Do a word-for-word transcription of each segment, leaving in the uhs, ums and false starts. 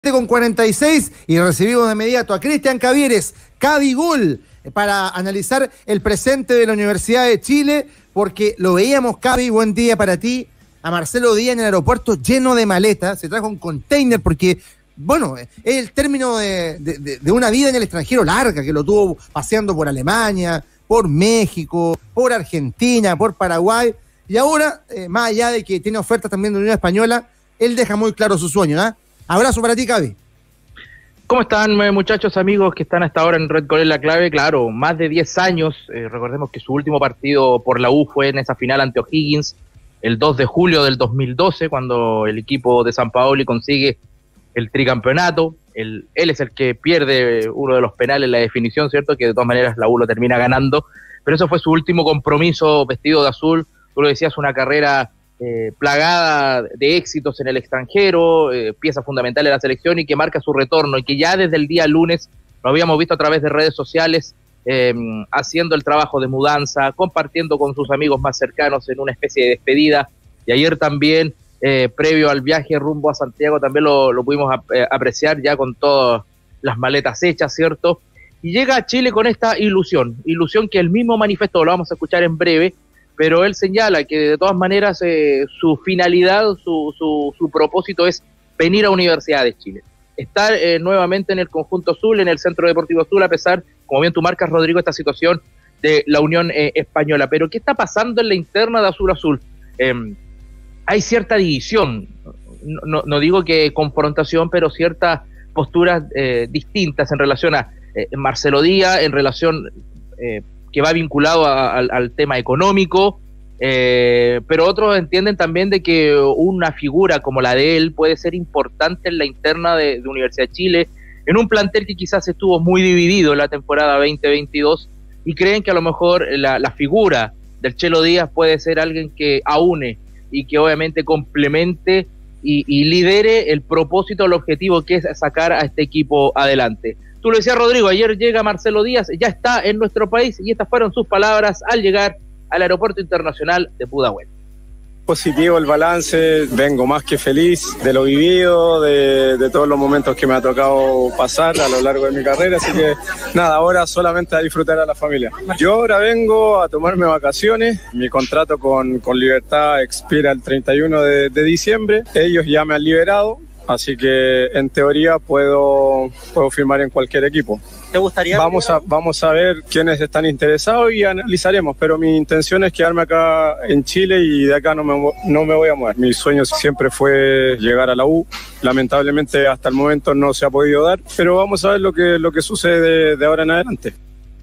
con cuarenta y seis y recibimos de inmediato a Cristian Cavieres, Cabigol, para analizar el presente de la Universidad de Chile, porque lo veíamos, Cavi, buen día para ti, a Marcelo Díaz en el aeropuerto lleno de maletas, se trajo un container porque, bueno, es el término de, de, de una vida en el extranjero larga, que lo tuvo paseando por Alemania, por México, por Argentina, por Paraguay, y ahora, eh, más allá de que tiene ofertas también de la Unión Española, él deja muy claro su sueño, ¿no? ¿eh? Abrazo para ti, Cavi. ¿Cómo están, muchachos, amigos que están hasta ahora en Red Gol es la clave? Claro, más de diez años, eh, recordemos que su último partido por la U fue en esa final ante O'Higgins, el dos de julio del dos mil doce, cuando el equipo de Sampaoli consigue el tricampeonato. El, él es el que pierde uno de los penales en la definición, ¿cierto? Que de todas maneras la U lo termina ganando, pero eso fue su último compromiso vestido de azul. Tú lo decías, una carrera Eh, plagada de éxitos en el extranjero, eh, pieza fundamental de la selección y que marca su retorno, y que ya desde el día lunes lo habíamos visto a través de redes sociales, eh, haciendo el trabajo de mudanza, compartiendo con sus amigos más cercanos en una especie de despedida, y ayer también, eh, previo al viaje rumbo a Santiago, también lo, lo pudimos ap- eh, apreciar ya con todas las maletas hechas, ¿cierto? Y llega a Chile con esta ilusión, ilusión que él mismo manifestó, lo vamos a escuchar en breve, pero él señala que de todas maneras eh, su finalidad, su, su, su propósito es venir a Universidad de Chile, estar eh, nuevamente en el conjunto azul, en el Centro Deportivo Azul, a pesar, como bien tú marcas, Rodrigo, esta situación de la Unión eh, Española. Pero ¿qué está pasando en la interna de Azul Azul? Eh, hay cierta división, no, no, no digo que confrontación, pero ciertas posturas eh, distintas en relación a eh, Marcelo Díaz, en relación... Eh, que va vinculado a, a, al tema económico, eh, pero otros entienden también de que una figura como la de él puede ser importante en la interna de, de Universidad de Chile, en un plantel que quizás estuvo muy dividido en la temporada veinte veintidós, y creen que a lo mejor la, la figura del Chelo Díaz puede ser alguien que aúne y que obviamente complemente y, y lidere el propósito, el objetivo que es sacar a este equipo adelante. Tú lo decías, Rodrigo, ayer llega Marcelo Díaz, ya está en nuestro país, y estas fueron sus palabras al llegar al Aeropuerto Internacional de Pudahuel. Positivo el balance, vengo más que feliz de lo vivido, de, de todos los momentos que me ha tocado pasar a lo largo de mi carrera, así que nada, ahora solamente a disfrutar a la familia. Yo ahora vengo a tomarme vacaciones, mi contrato con, con Libertad expira el treinta y uno de, de diciembre, ellos ya me han liberado, así que en teoría puedo, puedo firmar en cualquier equipo. ¿Te gustaría? Vamos a, vamos a ver quiénes están interesados y analizaremos, pero mi intención es quedarme acá en Chile y de acá no me, no me voy a mover. Mi sueño siempre fue llegar a la U, lamentablemente hasta el momento no se ha podido dar, pero vamos a ver lo que, lo que sucede de, de ahora en adelante.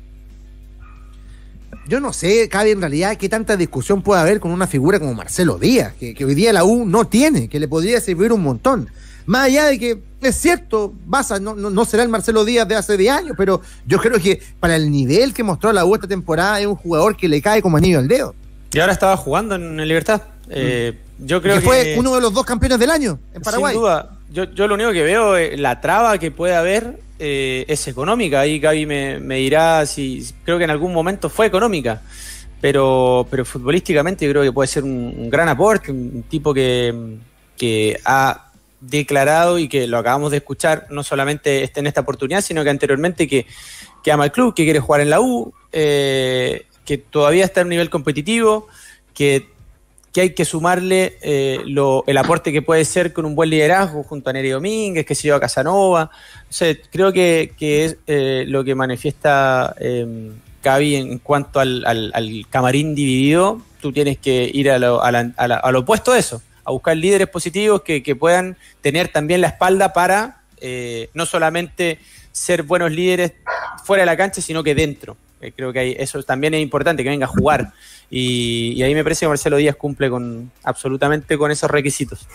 Yo no sé, Cavi, en realidad, qué tanta discusión puede haber con una figura como Marcelo Díaz, que, que hoy día la U no tiene, que le podría servir un montón. Más allá de que, es cierto, Baza no, no, no será el Marcelo Díaz de hace diez años, pero yo creo que para el nivel que mostró la U esta temporada es un jugador que le cae como anillo al dedo. Y ahora estaba jugando en el Libertad. Eh, mm. Yo creo que, que fue uno de los dos campeones del año en Paraguay. Sin duda. Yo, yo lo único que veo, eh, la traba que puede haber eh, es económica. Ahí Gaby me, me dirá si creo que en algún momento fue económica. Pero, pero futbolísticamente yo creo que puede ser un, un gran aporte, un tipo que, que ha declarado y que lo acabamos de escuchar, no solamente este, en esta oportunidad, sino que anteriormente que, que ama el club, que quiere jugar en la U, eh, que todavía está en un nivel competitivo, que, que hay que sumarle eh, lo, el aporte que puede ser con un buen liderazgo junto a Nery Domínguez, que se lleva a Casanova. O sea, creo que, que es eh, lo que manifiesta eh, Gaby en cuanto al, al, al camarín dividido. Tú tienes que ir a lo, a la, a la, a lo opuesto de eso, a buscar líderes positivos que, que puedan tener también la espalda para eh, no solamente ser buenos líderes fuera de la cancha, sino que dentro. Eh, creo que hay, eso también es importante, que venga a jugar. Y, y ahí me parece que Marcelo Díaz cumple con absolutamente con esos requisitos.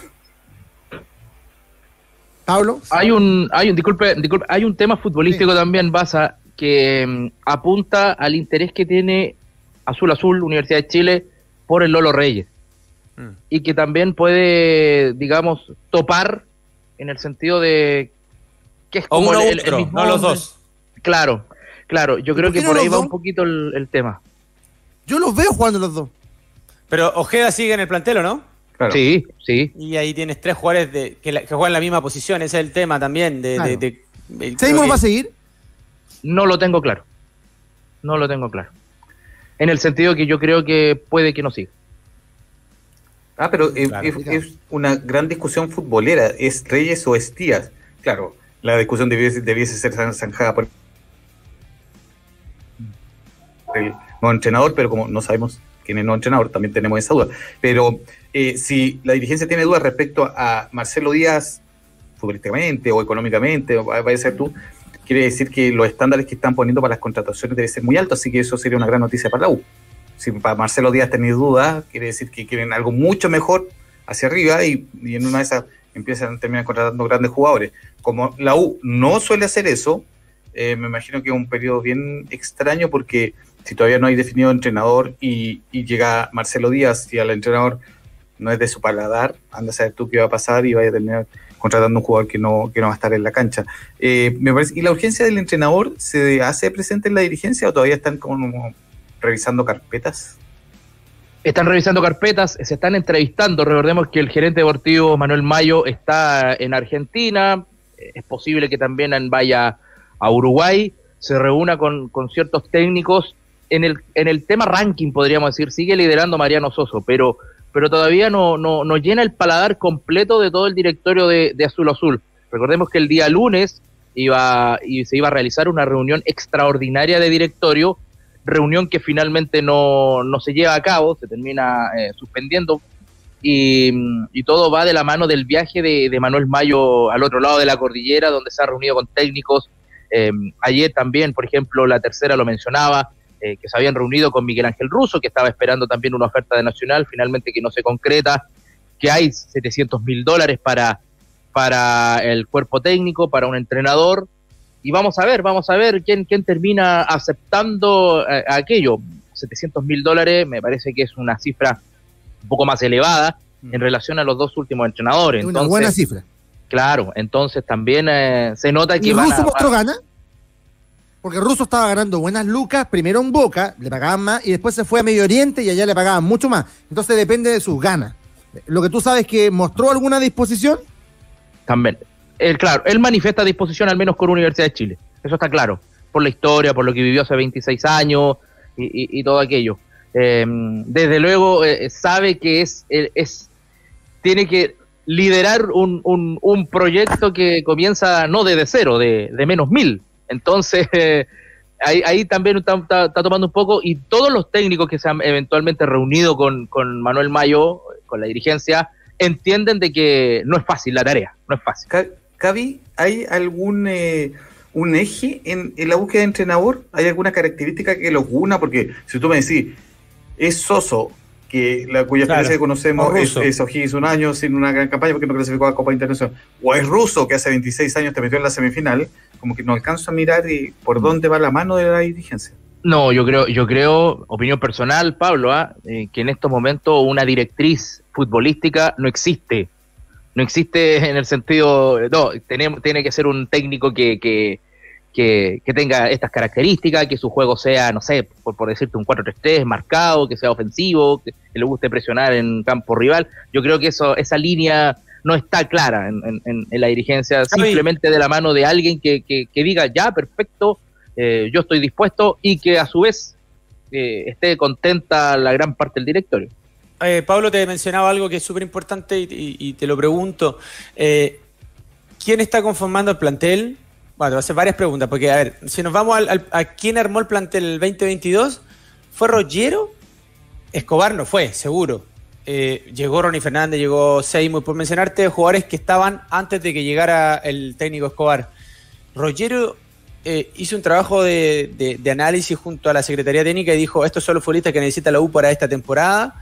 Pablo. Hay un, hay un, disculpe, disculpe, hay un tema futbolístico sí. también, Baza, que um, apunta al interés que tiene Azul Azul, Universidad de Chile, por el Lolo Reyes. Y que también puede, digamos, topar en el sentido de que es como o uno el, otro, el mismo no los dos. Claro, claro, yo creo que no por ahí va dos? un poquito el, el tema. Yo los veo jugando los dos. Pero Ojeda sigue en el plantel, ¿o no? Claro. Sí, sí. Y ahí tienes tres jugadores de, que, la, que juegan en la misma posición, ese es el tema también. De, claro. de, de, de ¿Seymour que... va a seguir? No lo tengo claro. No lo tengo claro. En el sentido que yo creo que puede que no siga. Ah, pero eh, Claro, es, es una gran discusión futbolera. ¿Es Reyes o es Díaz? Claro, la discusión debiese, debiese ser zanjada por el nuevo entrenador, pero como no sabemos quién es el nuevo entrenador, también tenemos esa duda. Pero eh, si la dirigencia tiene dudas respecto a Marcelo Díaz, futbolísticamente o económicamente, o vaya a ser tú, quiere decir que los estándares que están poniendo para las contrataciones deben ser muy altos, así que eso sería una gran noticia para la U. Si para Marcelo Díaz tenéis dudas, quiere decir que quieren algo mucho mejor hacia arriba y, y en una de esas empiezan a terminar contratando grandes jugadores. Como la U no suele hacer eso, eh, me imagino que es un periodo bien extraño porque si todavía no hay definido entrenador y, y llega Marcelo Díaz y al entrenador no es de su paladar, anda a saber tú qué va a pasar y vaya a terminar contratando un jugador que no, que no va a estar en la cancha. Eh, me parece, ¿y la urgencia del entrenador se hace presente en la dirigencia o todavía están como revisando carpetas? Están revisando carpetas, se están entrevistando. Recordemos que el gerente deportivo Manuel Mayo está en Argentina, es posible que también vaya a Uruguay, se reúna con, con ciertos técnicos. En el, en el tema ranking, podríamos decir, sigue liderando Mariano Soso, pero, pero todavía no, no, no llena el paladar completo de todo el directorio de, de Azul Azul. Recordemos que el día lunes iba, y se iba a realizar una reunión extraordinaria de directorio, reunión que finalmente no, no se lleva a cabo, se termina eh, suspendiendo, y, y todo va de la mano del viaje de, de Manuel Mayo al otro lado de la cordillera, donde se ha reunido con técnicos. Eh, ayer también, por ejemplo, la tercera lo mencionaba, eh, que se habían reunido con Miguel Ángel Russo, que estaba esperando también una oferta de Nacional, finalmente que no se concreta, que hay setecientos mil dólares para, para el cuerpo técnico, para un entrenador, y vamos a ver, vamos a ver quién, quién termina aceptando eh, aquello. setecientos mil dólares me parece que es una cifra un poco más elevada mm. en relación a los dos últimos entrenadores. Es una entonces, buena cifra. Claro, entonces también eh, se nota que... ¿Y van Russo a, mostró gana? Porque Russo estaba ganando buenas lucas, primero en Boca, le pagaban más, y después se fue a Medio Oriente y allá le pagaban mucho más. Entonces depende de sus ganas. Lo que tú sabes es que mostró alguna disposición. También. Él, claro, él manifiesta disposición al menos con Universidad de Chile. Eso está claro. Por la historia, por lo que vivió hace veintiséis años y, y, y todo aquello. Eh, desde luego eh, sabe que es, es tiene que liderar un, un, un proyecto que comienza no desde cero, de, de menos mil. Entonces, eh, ahí, ahí también está, está, está tomando un poco, y todos los técnicos que se han eventualmente reunido con, con Manuel Mayo, con la dirigencia, entienden de que no es fácil la tarea, no es fácil. Cavi, ¿hay algún eh, un eje en, en la búsqueda de entrenador? ¿Hay alguna característica que los una? Porque si tú me decís, es Soso, que la cuya experiencia claro. que conocemos es, es O'Higgins un año sin una gran campaña porque no clasificó a Copa Internacional, o es Russo, que hace veintiséis años te metió en la semifinal, como que no alcanzo a mirar y por dónde va la mano de la dirigencia. No, yo creo, yo creo, opinión personal, Pablo, ¿eh? Eh, que en estos momentos una directriz futbolística no existe. No existe en el sentido, no, tenemos, tiene que ser un técnico que, que, que, que tenga estas características, que su juego sea, no sé, por, por decirte un cuatro tres tres marcado, que sea ofensivo, que, que le guste presionar en campo rival. Yo creo que eso, esa línea no está clara en, en, en la dirigencia, simplemente de la mano de alguien que, que, que diga, ya, perfecto, eh, yo estoy dispuesto, y que a su vez eh, esté contenta la gran parte del directorio. Eh, Pablo, te mencionaba algo que es súper importante y, y, y te lo pregunto. Eh, ¿Quién está conformando el plantel? Bueno, te voy a hacer varias preguntas, porque a ver, si nos vamos al, al, a quién armó el plantel el veinte veintidós, ¿fue Rogero? Escobar no fue, seguro. Eh, llegó Ronnie Fernández, llegó Seymour, por mencionarte jugadores que estaban antes de que llegara el técnico Escobar. Rogero eh, hizo un trabajo de, de, de análisis junto a la Secretaría Técnica y dijo, estos son los futbolistas que necesita la U para esta temporada.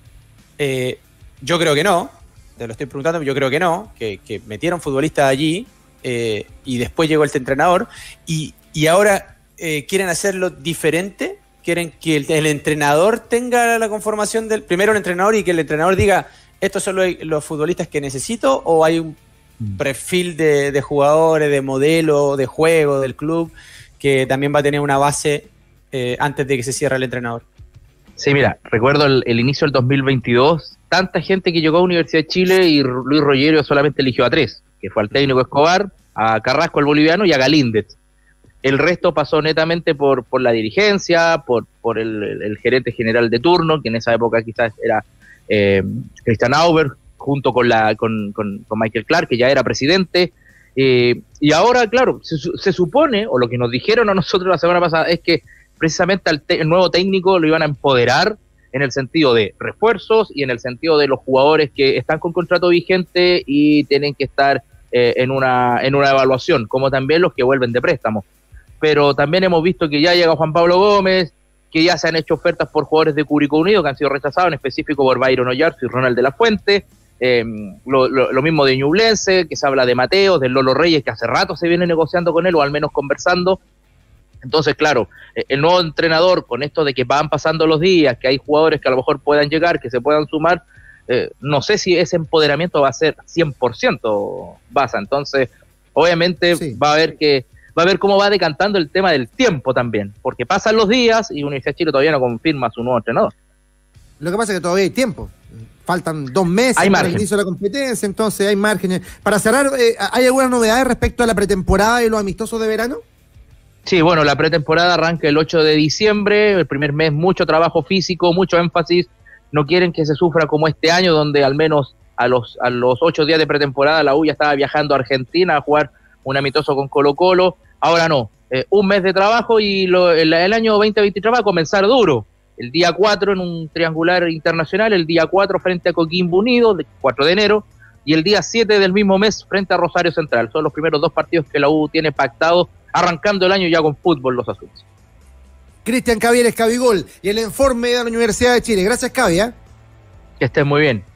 Eh, yo creo que no, te lo estoy preguntando, yo creo que no, que, que metieron futbolistas allí eh, y después llegó el entrenador y, y ahora eh, quieren hacerlo diferente, quieren que el, el entrenador tenga la conformación del, primero el entrenador y que el entrenador diga, estos son los, los futbolistas que necesito, o hay un perfil de, de jugadores, de modelo, de juego del club que también va a tener una base eh, antes de que se cierre el entrenador. Sí, mira, recuerdo el, el inicio del dos mil veintidós, tanta gente que llegó a Universidad de Chile y Luis Rogerio solamente eligió a tres, que fue al técnico Escobar, a Carrasco el boliviano y a Galíndez. El resto pasó netamente por, por la dirigencia, por, por el, el, el gerente general de turno, que en esa época quizás era eh, Christian Auber, junto con, la, con, con, con Michael Clark, que ya era presidente. Eh, y ahora, claro, se, se supone, o lo que nos dijeron a nosotros la semana pasada, es que precisamente al te- el nuevo técnico lo iban a empoderar en el sentido de refuerzos y en el sentido de los jugadores que están con contrato vigente y tienen que estar eh, en, una, en una evaluación, como también los que vuelven de préstamo. Pero también hemos visto que ya llega Juan Pablo Gómez, que ya se han hecho ofertas por jugadores de Curicó Unido que han sido rechazados, en específico por Byron Oyarzo y Ronald de la Fuente. Eh, lo, lo, lo mismo de Ñublense, que se habla de Mateos, del Lolo Reyes, que hace rato se viene negociando con él, o al menos conversando. Entonces, claro, el nuevo entrenador, con esto de que van pasando los días, que hay jugadores que a lo mejor puedan llegar, que se puedan sumar, eh, no sé si ese empoderamiento va a ser cien por ciento Baza. Entonces, obviamente sí. va a haber que va a ver cómo va decantando el tema del tiempo también, porque pasan los días y Universidad de Chile todavía no confirma a su nuevo entrenador. Lo que pasa es que todavía hay tiempo. Faltan dos meses hay para margen. el inicio de la competencia, entonces hay márgenes. Para cerrar, eh, ¿hay alguna novedad respecto a la pretemporada y los amistosos de verano? Sí, bueno, la pretemporada arranca el ocho de diciembre, el primer mes mucho trabajo físico, mucho énfasis. No quieren que se sufra como este año, donde al menos a los, a los ocho días de pretemporada la U ya estaba viajando a Argentina a jugar un amistoso con Colo-Colo. Ahora no, eh, un mes de trabajo y lo, el, el año veinte veintitrés va a comenzar duro. El día cuatro en un triangular internacional, el día cuatro frente a Coquimbo Unido, el cuatro de enero, y el día siete del mismo mes frente a Rosario Central. Son los primeros dos partidos que la U tiene pactados, arrancando el año ya con fútbol los azules. Cristian Cavieres, Cabigol, y el informe de la Universidad de Chile. Gracias, Cavi. ¿eh? Que estén muy bien.